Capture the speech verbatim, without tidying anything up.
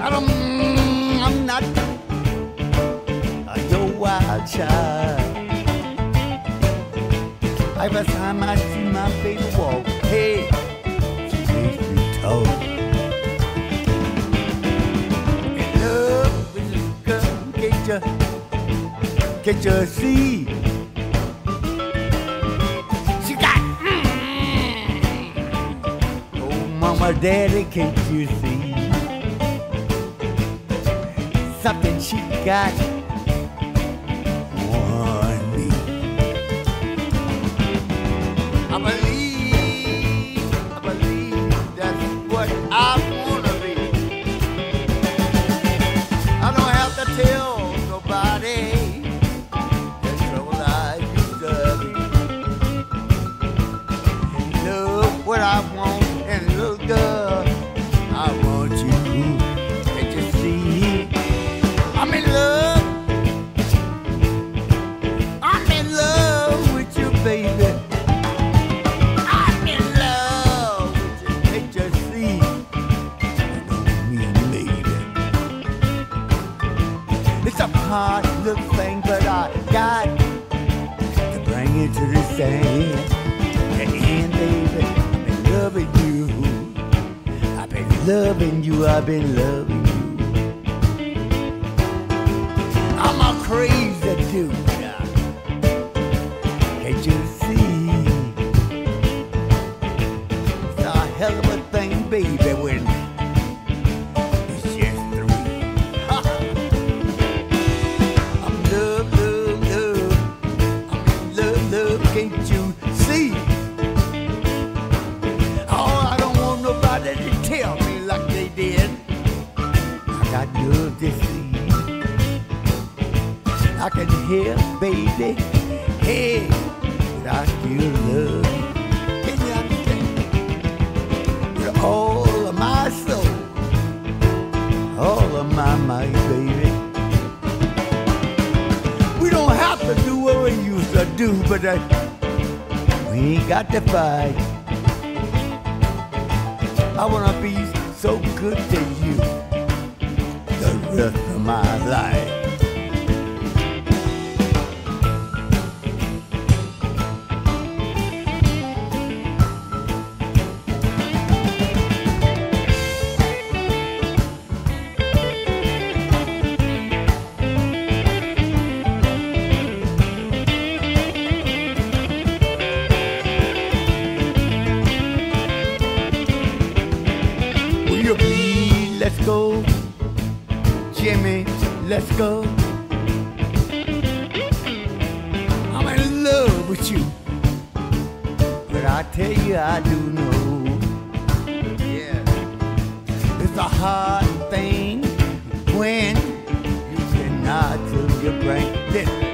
I don't, I'm not your wild child. Every time I see my baby walk, hey, she makes me talk. In love with this girl, can't you, can't you see? She got, mm, oh mama, daddy, can't you see? Something she got on me. I believe, I believe that's what I wanna be. I don't have to tell nobody the trouble I used to be. Look what I want, and little girl, I want you. Can't you see? I'm in love. I'm in love with you, baby. I'm in love with you. Can't you see? I don't mean maybe. It's a hard little thing, but I got to bring it to the sand. The end, baby. I've been loving you. I've been loving you. I've been loving you. I'm a crazy dude. Can't you see? It's a hell of a thing, baby, when it's just three. I'm love, love, love. I'm in love, love. Can't you see? Oh, I don't want nobody to tell me like they did. I got love to see. I can hear, baby, hey, but I still love you. Can you understand? With all of my soul, all of my might, baby. We don't have to do what we used to do, but uh, we ain't got to fight. I wanna be so good to you the rest of my life. Let's go, Jimmy, let's go. I'm in love with you, but I tell you I do know, yeah, it's a hard thing when you cannot till your brain.